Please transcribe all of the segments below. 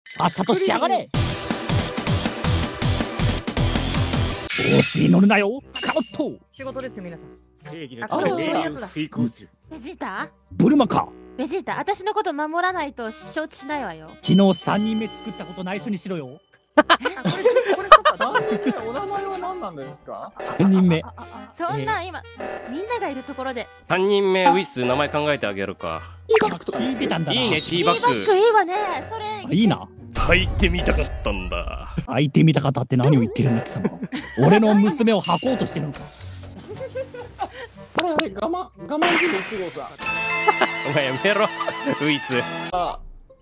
さっさとしやがれ。調子に乗るなよカロット。 仕事ですよ皆さん。 正義のこれ命令を遂行する。 ベジータブルマか。 ベジータ、私のこと守らないと承知しないわよ。 昨日3人目作ったこと内緒にしろよ。 これそうか。 3人目お名前は何なんですか 3人目。 そんな今みんながいるところで。 3人目ウィス名前考えてあげるか。 聞いてたんだな。 いいねティーティーババッグ。 ッグいいわね。それあいいな。 炊いてみたかったんだ。 相手見た方って何を言ってるんだ貴様。俺の娘を吐こうとしてるのか。 あれ我慢汁1号さん。 お前やめろウィス。 あ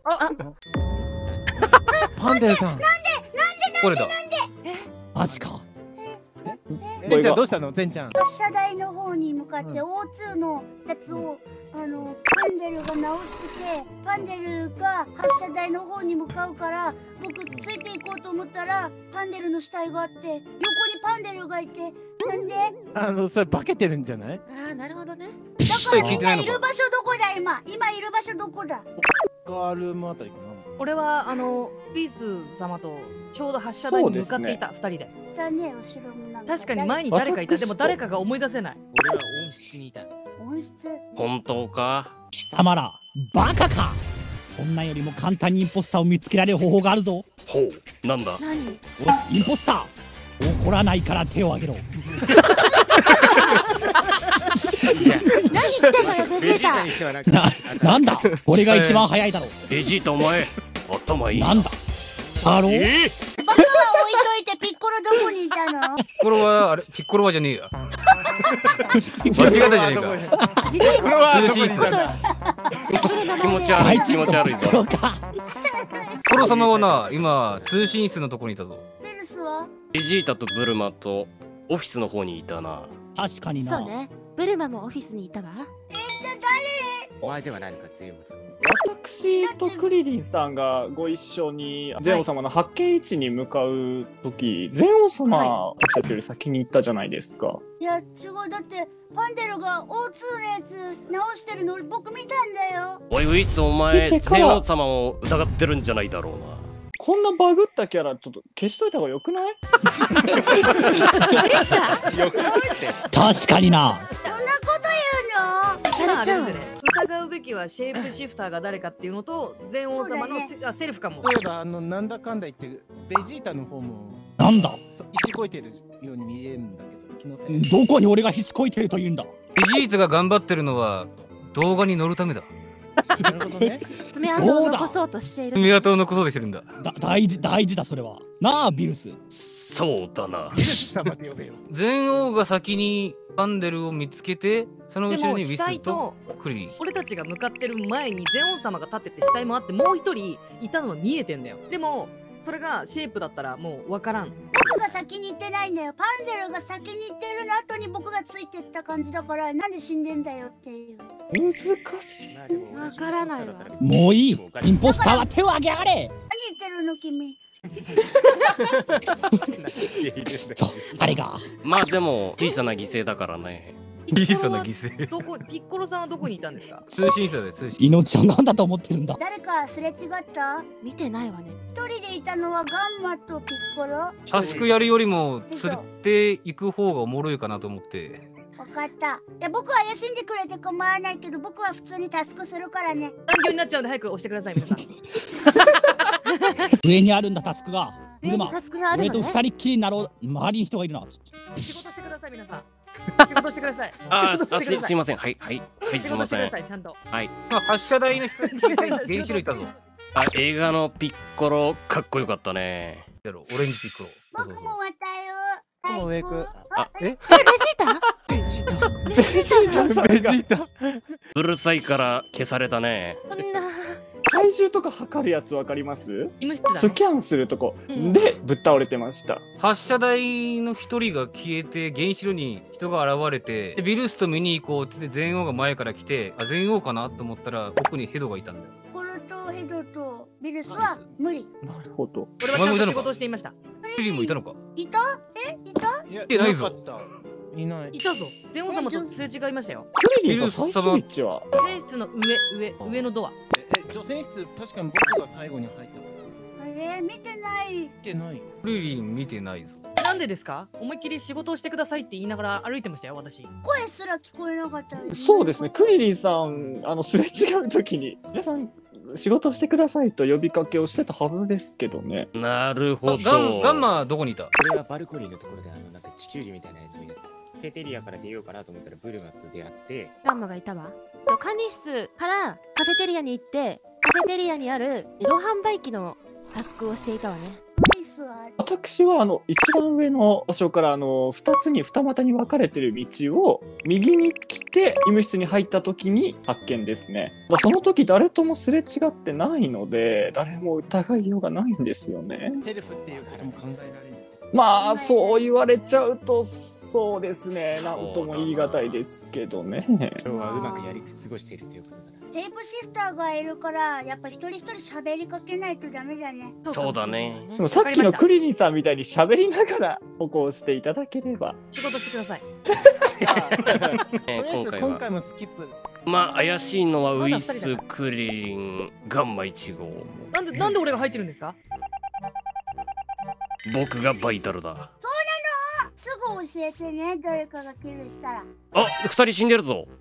パンデルさん。 これだ。 マジか。 ゼンちゃんどうしたの？ゼンちゃん。 発射台の方に向かって O2 のやつをパンデルが直してて、パンデルが発射台の方に向かうから僕ついていこうと思ったらパンデルの死体があって横にパンデルがいて、なんでそれ化けてるんじゃない？ ああ、なるほどね。 だからみんないる場所どこだ今いる場所どこだ？ カールームあたりかな。 俺はウィズ様とちょうど発射台に向かっていた2人で。 だね、後ろもなんか確かに前に誰かいた。でも誰かが思い出せない。 俺は温室にいた。 温室。 本当か？ 貴様らバカか。そんなよりも簡単にインポスターを見つけられる方法があるぞ。 ほうなんだ。 何？ よしインポスター怒らないから手を挙げろ。 何言ってんのよベジータ。 にしてはなんだ俺が一番早いだろう。 ベジータお前頭いい。 なんだだろう。 バカは置いといてピッコロどこにいたの？ ピッコロはあれピッコロはじゃねえや。間違えたじゃねえか。 ジリーこれは通信室だ。 気持ち悪い気持ち悪いぞ。 プロか。 ピッコロ様はな今通信室のとこにいたぞ。 ベルスは？ ベジータとブルマとオフィスの方にいたな。 確かにな。 そうね。ブルマもオフィスにいたわ。 じゃあお前ではないのか強い。 私とクリリンさんがご一緒にゼオ様の発見位置に向かう時、ゼオ様私たちより先に行ったじゃないですか。 いや違う、だってパンデルが O2 のやつ直してるの僕見たんだよ。 おいウィスお前見てからゼオ様を疑ってるんじゃないだろうな。 こんなバグったキャラちょっと消しといた方がよくない？ 確かにな。 そんなこと言うの？ ただあれですね。疑うべきはシェイプシフターが誰かっていうのと全王様のセルフかも。 そういえばなんだかんだ言ってベジータの方もなんだ石こいてるように見えるんだけど、気のせい。 どこに俺がひしこいてると言うんだ。 ベジータが頑張ってるのは動画に載るためだ。 なるほどね。 爪痕を残そうとしている。 爪痕を残そうとしてるんだ。 大事だそれは。なあビルス。 そうだな。 ビルス様で呼べよ。 全王が先にパンデルを見つけてその後ろにウィでも死体スととクリリン。 俺たちが向かってる前に全王様が立ってて死体もあってもう一人いたのは見えてんだよ。でもそれがシェイプだったらもう分からん。 僕が先に行ってないんだよ。パンデルが先に行ってるの後に僕がついてった感じだから、なんで死んでんだよっていう。 難しい。 わからないわ。 もういい。インポスターは手を挙げやがれ。 何言ってるの君。 そうあれが。 まあでも小さな犠牲だからね。 小さな犠牲。 どこピッコロさんはどこにいたんですか？ 通信室で通信。 命を何だと思ってるんだ。 誰かすれ違った？ 見てないわね。 一人でいたのはガンマとピッコロ？ タスクやるよりも釣っていく方がおもろいかなと思って。 わかった。いや僕は怪しんでくれて構わないけど、僕は普通にタスクするからね。 残業になっちゃうんで早く押してください皆さん。 上にあるんだタスクが。 上にタスクがある俺とのね。 二人っきりになろう。周りに人がいるな。 仕事してください皆さん。仕事してください。 すいませんはいすいません。 ちゃんと。 はい。 今発射台の人に原子炉いたぞ。 映画のピッコロかっこよかったね。 やろオレンジピッコロ。 僕も渡る。 僕も上行く。 ベジータ？ベジータ？ ベジータ。 うるさいから消されたね。 そんな。 体重とか測るやつわかります？ 医務室だスキャンするとこでぶっ倒れてました。 発射台の一人が消えて原子炉に人が現れてでビルスと見に行こうって全王が前から来て全王かなと思ったら奥にヘドがいたんだよ。 コルとヘドとビルスは無理。 なるほど。 俺はちゃんと仕事をしていました。 クリリンもいたのか？ いた？いた？ いや、 てないぞなかった。いない。 いたぞ。全王様とすれ違いましたよ。 クリリンさん最終位置は？ 女性室の上のドア。 女性室確かに僕が最後に入った。 見てない。 見てない。 クリリン見てないぞ。 なんでですか？思いっきり仕事をしてくださいって言いながら歩いてましたよ、私。 声すら聞こえなかった。 そうですね、クリリンさん、すれ違う時に、皆さん、仕事をしてくださいと呼びかけをしてたはずですけどね。 なるほど。 ガンマはどこにいた？ これはバルコニーのところで、なんか地球儀みたいなやつをやって、カフェテリアから出ようかなと思ったら、ブルマと出会って、 ガンマがいたわ。管理室からカフェテリアに行って、カフェテリアにある自動販売機のタスクをしていたわね。 ナイスは私は一番上の場所から二股に分かれてる道を右に来て医務室に入った時に発見ですね。その時誰ともすれ違ってないので誰も疑いようがないんですよね。 セルフっていうことも考えられる。 まあそう言われちゃうとそうですね、なんとも言い難いですけどね。 今日はうまくやり過ごしているということだな。 テープシフターがいるからやっぱ一人一人喋りかけないとダメだね。 そうだね。 でもさっきのクリリンさんみたいに喋りながら歩行していただければ。 仕事してください。 今回もスキップ。 まあ怪しいのはウイス、クリリン、ガンマ1号。 なんで俺が入ってるんですか？ 僕がバイタルだ。 そうなの？すぐ教えてね、誰かがキルしたら。 あ、2人死んでるぞ。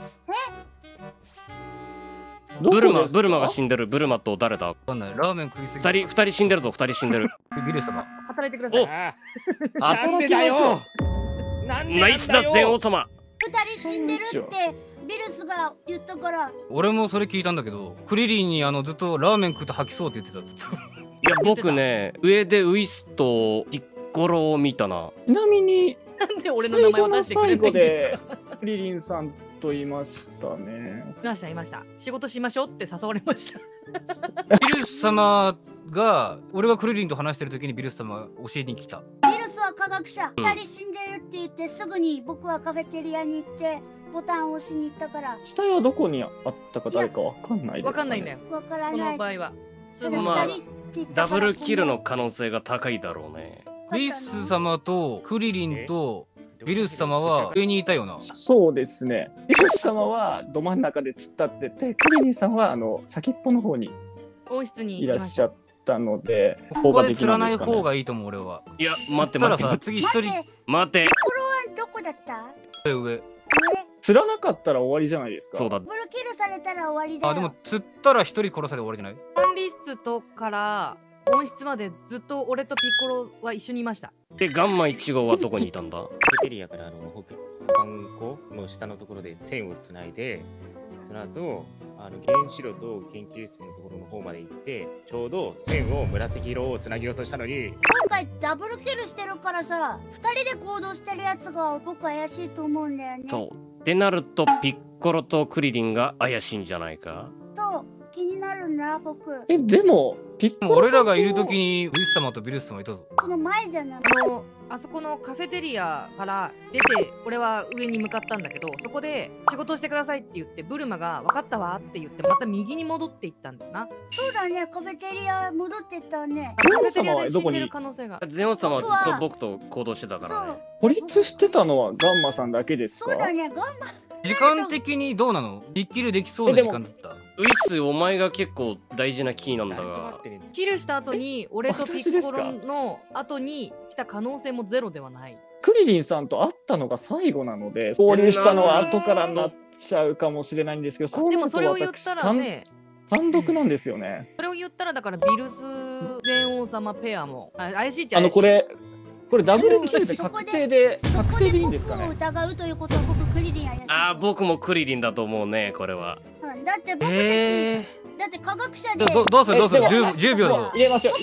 ブルマが死んでる。ブルマと誰だ？ わかんない。ラーメン食いすぎ。 2人死んでるぞ。2人死んでる。 ビル様。 働いてください。 働きましょう。 ナイスだ、全王様。 二人死んでるってビルスが言ったから。 俺もそれ聞いたんだけど、クリリンにずっとラーメン食って吐きそうって言ってた。ずっと。 いや、僕ね、上でウイスとピッコロを見たな。 ちなみになんで俺の名前を出してくれないんですか？ クリリンさんと言いましたね。 いました。仕事しましょうって誘われました。 ビルス様が、俺がクリリンと話してる時にビルス様が教えに来た。 ビルスは科学者。二人死んでるって言ってすぐに僕はカフェテリアに行ってボタンを押しに行ったから。 死体はどこにあったか誰かわかんないですかね。 わかんないんだよ。 わからこない。 の場合は。 まあダブルキルの可能性が高いだろうね。 ウイス様とクリリンとビルス様は上にいたよな。 そうですね。ビルス様はど真ん中で突っ立ってて、クリリンさんは先っぽの方に温室にいらっしゃったので、 ここで釣らない方がいいと思う俺は。 いや、待ってたらさ、 待って。 次一人待て。 これはどこだった？ 上。 釣らなかったら終わりじゃないですか。 そうだ。 ブルキルされたら終わりだよ。 あ、でも釣ったら一人殺されて終わりじゃない？ 管理室とから温室までずっと俺とピッコロは一緒にいました。 で、ガンマ1号はどこにいたんだ？ カフェテリアからパン粉の下のところで線をつないで、その後原子炉と研究室のところの方まで行って、ちょうど線を紫色をつなげようとしたのに、 今回ダブルキルしてるからさ、二人で行動してるやつが僕怪しいと思うんだよね。 そう。ってなると、ピッコロとクリリンが怪しいんじゃないか？ そう気になるんだ僕。 でもピッコロさんと俺らがいる時にウイス様とビルス様いたぞ。 その前じゃない。 あそこのカフェテリアから出て俺は上に向かったんだけど、そこで仕事をしてくださいって言ってブルマが分かったわって言ってまた右に戻っていったんだよな。 そうだね、カフェテリア戻ってったね。 カフェテリアで死んでる可能性が。 ゼオ様はずっと僕と行動してたからね。 孤立してたのはガンマさんだけですか？ そうだね、ガンマ。 時間的にどうなの？一キルできそうな時間だった。 ウイス、お前が結構大事なキーなんだが。 キルした後に俺とピッコロの後に来た可能性もゼロではない。 クリリンさんと会ったのが最後なので、交流したのは後からなっちゃうかもしれないんですけど、そうなるとでもそれを言っ私たらね、 単独なんですよね。 それを言ったらだからビルス全王様ペアも怪しいっちゃ怪しい。 これダブルキルで確定でいいんですかね？ 僕を疑うということは僕クリリン怪しい。 ああ、僕もクリリンだと思うね、これは。 だって僕たち、だって科学者で。 どうする10秒だぞ。 入れましょう。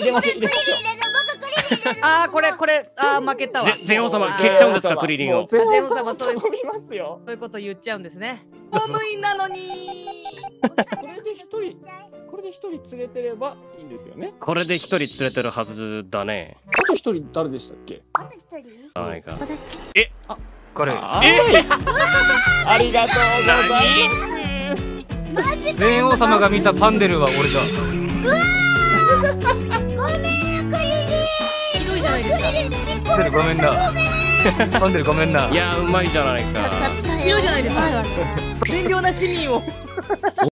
ああ、これ負けたわ。 全王様消しちゃうんですか、クリリンを。 全王様頼みますよ。 そういうこと言っちゃうんですね。公務員なのに。 これで一人連れてればいいんですよね。 これで一人連れてるはずだね。 あと一人誰でしたっけ？ あと一人？ ないか。 彼。 ありがとうございます。 全王様が見たパンデルは俺だ。 ごめん、クリリン。 ひどいじゃないですか。 パンデルごめんな。パンデルごめんな。 いや、うまいじゃないか。 ひどいじゃないですか。善良な市民を。